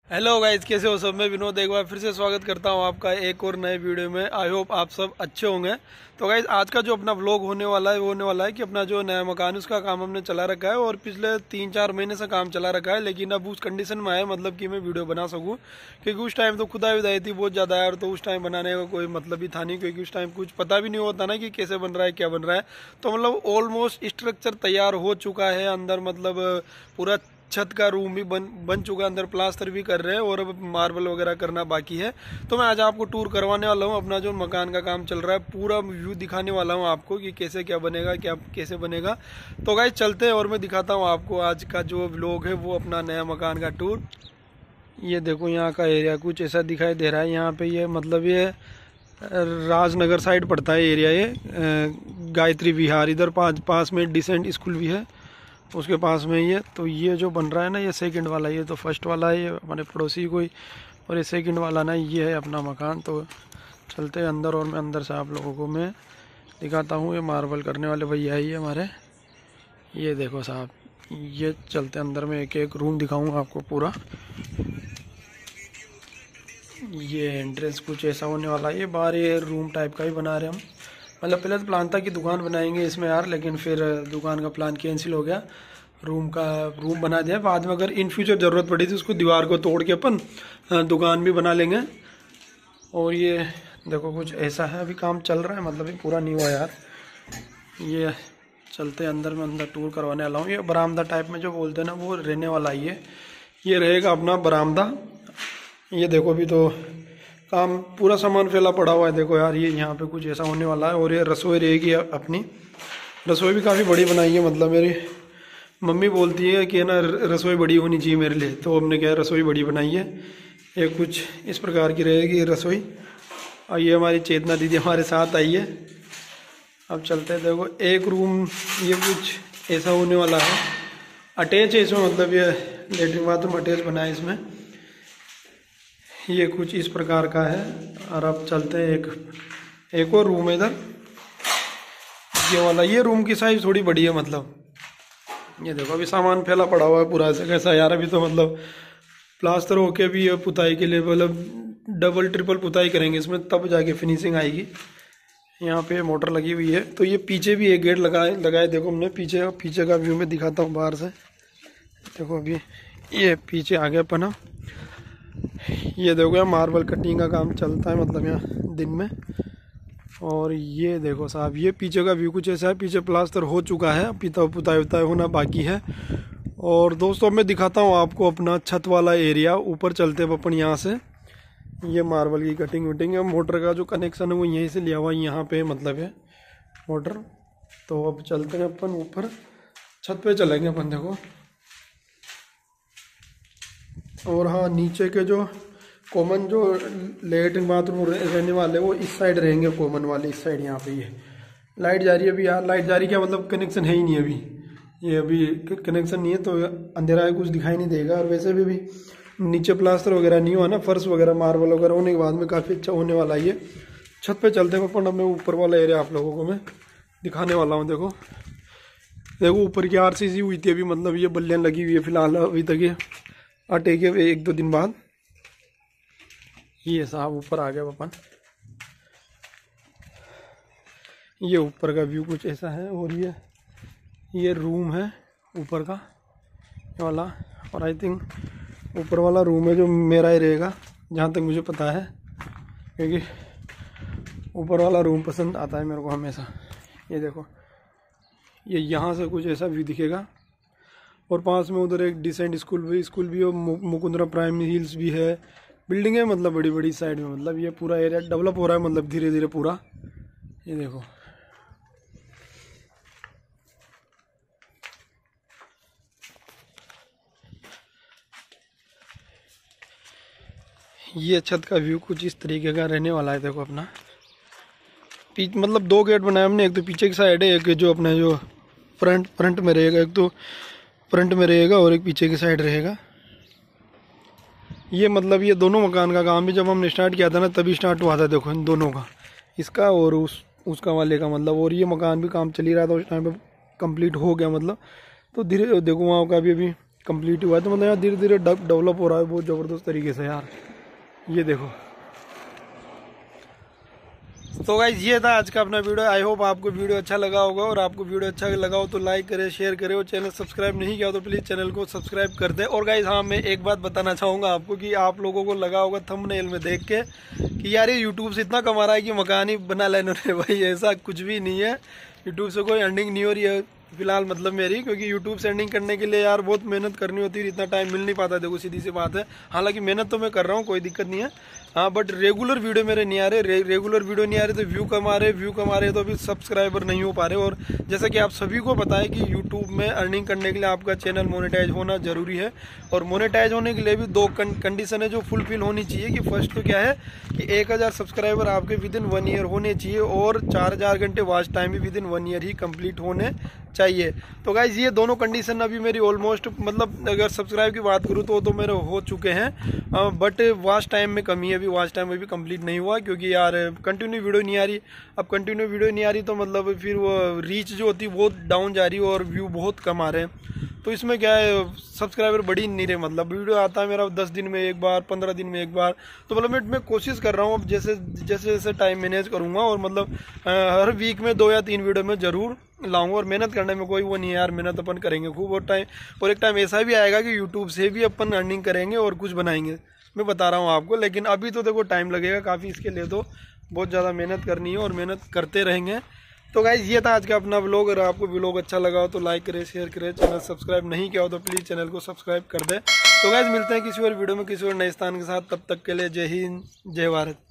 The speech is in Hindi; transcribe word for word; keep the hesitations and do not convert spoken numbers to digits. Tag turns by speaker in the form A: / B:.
A: हेलो गाइस, कैसे हो सब। मैं विनोद एक बार फिर से स्वागत करता हूं आपका एक और नए वीडियो में। आई होप आप सब अच्छे होंगे। तो गाइस, आज का जो अपना व्लॉग होने वाला है वो होने वाला है कि अपना जो नया मकान उसका काम हमने चला रखा है और पिछले तीन चार महीने से काम चला रखा है, लेकिन अब उस कंडीशन में आया मतलब कि मैं वीडियो बना सकूँ, क्योंकि उस टाइम तो खुदाई विदाई थी बहुत ज़्यादा यार। तो उस टाइम बनाने का कोई मतलब ही था नहीं, क्योंकि उस टाइम कुछ पता भी नहीं होता ना कि कैसे बन रहा है क्या बन रहा है। तो मतलब ऑलमोस्ट स्ट्रक्चर तैयार हो चुका है, अंदर मतलब पूरा छत का रूम भी बन बन चुका है, अंदर प्लास्टर भी कर रहे हैं और अब मार्बल वगैरह करना बाकी है। तो मैं आज आपको टूर करवाने वाला हूँ, अपना जो मकान का काम चल रहा है पूरा व्यू दिखाने वाला हूँ आपको कि कैसे क्या बनेगा, क्या कैसे बनेगा। तो गाइस चलते हैं और मैं दिखाता हूँ आपको आज का जो व्लॉग है वो अपना नया मकान का टूर। ये देखो यहाँ का एरिया कुछ ऐसा दिखाई दे रहा है। यहाँ पे ये मतलब ये राजनगर साइड पड़ता है एरिया, ये गायत्री विहार, इधर पास पास में डिसेंट स्कूल भी है उसके पास में ये। तो ये जो बन रहा है ना ये सेकंड वाला, ये तो फर्स्ट वाला है, ये हमारे पड़ोसी कोई, और ये सेकंड वाला ना ये है अपना मकान। तो चलते हैं अंदर और मैं अंदर से आप लोगों को मैं दिखाता हूँ। ये मार्बल करने वाले भैया ही है हमारे, ये देखो साहब। ये चलते अंदर में एक एक रूम दिखाऊंगा आपको पूरा। ये एंट्रेंस कुछ ऐसा होने वाला है। ये बाहर ये रूम टाइप का ही बना रहे हम। मतलब पहले तो प्लान था कि दुकान बनाएंगे इसमें यार, लेकिन फिर दुकान का प्लान कैंसिल हो गया। रूम का रूम बना दिया, बाद में अगर इन फ्यूचर ज़रूरत पड़ी थी उसको दीवार को तोड़ के अपन दुकान भी बना लेंगे। और ये देखो कुछ ऐसा है, अभी काम चल रहा है, मतलब ये पूरा नहीं हुआ यार। ये चलते अंदर में, अंदर टूर करवाने वाला हूँ। ये बरामदा टाइप में जो बोलते हैं ना वो रहने वाला ही है। ये रहेगा अपना बरामदा। ये देखो अभी तो काम पूरा सामान फैला पड़ा हुआ है, देखो यार। ये यहाँ पे कुछ ऐसा होने वाला है। और ये रसोई रहेगी अपनी। रसोई भी काफ़ी बड़ी बनाई है, मतलब मेरी मम्मी बोलती है कि ना रसोई बड़ी होनी चाहिए मेरे लिए, तो हमने क्या रसोई बड़ी बनाई है। ये कुछ इस प्रकार की रहेगी रसोई। और ये हमारी चेतना दीदी हमारे साथ आई है। अब चलते हैं, देखो एक रूम ये कुछ ऐसा होने वाला है, अटैच है इसमें, मतलब ये लेटरिन बाथरूम अटैच बना है इसमें। ये कुछ इस प्रकार का है। और अब चलते हैं एक एक और रूम है इधर, ये वाला। ये रूम की साइज थोड़ी बड़ी है, मतलब ये देखो अभी सामान फैला पड़ा हुआ है पूरा ऐसा कैसा यार। अभी तो मतलब प्लास्टर होके भी ये पुताई के लिए मतलब डबल ट्रिपल पुताई करेंगे इसमें, तब जाके फिनिशिंग आएगी। यहाँ पे मोटर लगी हुई है। तो ये पीछे भी एक गेट लगाए लगाए देखो हमने पीछे। पीछे का व्यू में दिखाता हूँ बाहर से। देखो अभी ये पीछे आ गया अपना। ये देखो यार मार्बल कटिंग का काम चलता है मतलब यहाँ दिन में। और ये देखो साहब, ये पीछे का व्यू कुछ ऐसा है। पीछे प्लास्टर हो चुका है, पिता पुताई उताई होना बाकी है। और दोस्तों मैं दिखाता हूँ आपको अपना छत वाला एरिया। ऊपर चलते हैं अपन यहाँ से। ये मार्बल की कटिंग वटिंग है। मोटर का जो कनेक्शन है वो यहीं से लिया हुआ है, यहाँ पे मतलब है मोटर। तो अब चलते हैं अपन ऊपर, छत पे चलेंगे अपन। देखो और हाँ, नीचे के जो कॉमन जो लेटरिन बाथरूम रहने वाले वो इस साइड रहेंगे, कॉमन वाले इस साइड। यहाँ पे ये लाइट जा रही है अभी यार। लाइट जा रही क्या मतलब कनेक्शन है ही नहीं अभी। ये अभी कनेक्शन नहीं है तो अंधेरा है, कुछ दिखाई नहीं देगा। और वैसे भी भी नीचे प्लास्टर वगैरह नहीं हुआ ना, फर्श वगैरह मार्बल वगैरह होने के बाद में काफ़ी अच्छा होने वाला है ये। छत पे चलते हैं अपन। अब मैं ऊपर वाला एरिया आप लोगों को मैं दिखाने वाला हूँ। देखो देखो ऊपर की आर सी सी हुई थी अभी, मतलब ये बल्लियाँ लगी हुई है फिलहाल अभी तक। ये अटे के एक दो दिन बाद ये साहब ऊपर आ गया अपन। ये ऊपर का व्यू कुछ ऐसा है। और ये ये रूम है ऊपर का वाला। और आई थिंक ऊपर वाला रूम है जो मेरा ही रहेगा जहाँ तक मुझे पता है, क्योंकि ऊपर वाला रूम पसंद आता है मेरे को हमेशा। ये देखो ये यहाँ से कुछ ऐसा व्यू दिखेगा। और पास में उधर एक डिसेंट स्कूल भी स्कूल भी है, मुकुंदरा प्राइमरी हिल्स भी है। बिल्डिंग है मतलब बड़ी बड़ी साइड में। मतलब ये पूरा एरिया डेवलप हो रहा है, मतलब धीरे धीरे पूरा। ये देखो ये छत का व्यू कुछ इस तरीके का रहने वाला है। देखो अपना पीछे मतलब दो गेट बनाए हमने, एक तो पीछे की साइड है, एक जो अपना जो फ्रंट फ्रंट में रहेगा। एक तो फ्रंट में रहेगा और एक पीछे की साइड रहेगा। ये मतलब ये दोनों मकान का काम भी जब हमने स्टार्ट किया था ना तभी स्टार्ट हुआ था। देखो इन दोनों का, इसका और उस उसका वाले का मतलब। और ये मकान भी काम चल ही रहा था उस टाइम पे, कंप्लीट हो गया मतलब। तो धीरे देखो वहाँ का भी अभी कंप्लीट हुआ है। तो मतलब यार धीरे धीरे डेवलप हो रहा है बहुत ज़बरदस्त तरीके से यार, ये देखो। तो गाइस ये था आज का अपना वीडियो। आई होप आपको वीडियो अच्छा लगा होगा, और आपको वीडियो अच्छा लगा हो तो लाइक करें, शेयर करें, और चैनल सब्सक्राइब नहीं किया तो प्लीज़ चैनल को सब्सक्राइब कर दें। और गाइस हाँ, मैं एक बात बताना चाहूँगा आपको कि आप लोगों को लगा होगा थंबनेल में देख के कि यार ये यूट्यूब से इतना कमा रहा है कि मकान ही बना लेना है। भाई ऐसा कुछ भी नहीं है, यूट्यूब से कोई अर्निंग नहीं हो रही है फिलहाल, मतलब मेरी, क्योंकि यूट्यूब से अर्निंग करने के लिए यार बहुत मेहनत करनी होती है, इतना टाइम मिल नहीं पाता। देखो सीधी सी बात है, हालांकि मेहनत तो मैं कर रहा हूँ, कोई दिक्कत नहीं है, हाँ, बट रेगुलर वीडियो मेरे नहीं आ रहे। रे, रेगुलर वीडियो नहीं आ रहे तो व्यू कम आ रहे, व्यू कम आ रहे तो अभी सब्सक्राइबर नहीं हो पा रहे। और जैसा कि आप सभी को पता है कि यूट्यूब में अर्निंग करने के लिए आपका चैनल मोनेटाइज होना जरूरी है, और मोनेटाइज होने के लिए भी दो कंडीशन है जो फुलफिल होनी चाहिए। कि फर्स्ट तो क्या है कि एक हज़ार सब्सक्राइबर आपके विद इन वन ईयर होने चाहिए, और चार हज़ार घंटे वॉच टाइम भी विद इन वन ईयर ही कंप्लीट होने चाहिए। तो गाइज ये दोनों कंडीशन अभी मेरी ऑलमोस्ट, मतलब अगर सब्सक्राइब की बात करूँ तो तो मेरे हो चुके हैं, बट वॉच टाइम में कमी है, अभी वॉच टाइम में भी कंप्लीट नहीं हुआ, क्योंकि यार कंटिन्यू वीडियो नहीं आ रही। अब कंटिन्यू वीडियो नहीं आ रही तो मतलब फिर वो रीच जो होती है वो डाउन जा रही है, और व्यू बहुत कम आ रहे हैं। तो इसमें क्या है, सब्सक्राइबर बढ़ी नहीं रहे, मतलब वीडियो आता है मेरा दस दिन में एक बार, पंद्रह दिन में एक बार। तो मतलब मैं मैं कोशिश कर रहा हूँ अब जैसे जैसे जैसे टाइम मैनेज करूँगा, और मतलब हर वीक में दो या तीन वीडियो में ज़रूर लाऊंगा। और मेहनत करने में कोई वो नहीं है यार, मेहनत अपन करेंगे खूब, और टाइम और एक टाइम ऐसा भी आएगा कि यूट्यूब से भी अपन अर्निंग करेंगे और कुछ बनाएंगे, मैं बता रहा हूँ आपको। लेकिन अभी तो देखो टाइम लगेगा काफ़ी, इसके लिए तो बहुत ज़्यादा मेहनत करनी है, और मेहनत करते रहेंगे। तो गाइज ये था आज का अपना व्लॉग। अगर आपको व्लॉग अच्छा लगा हो तो लाइक करें, शेयर करें, चैनल सब्सक्राइब नहीं किया हो तो प्लीज़ चैनल को सब्सक्राइब कर दें। तो गाइज मिलते हैं किसी और वीडियो में किसी और नए स्थान के साथ, तब तक के लिए जय हिंद, जय भारत।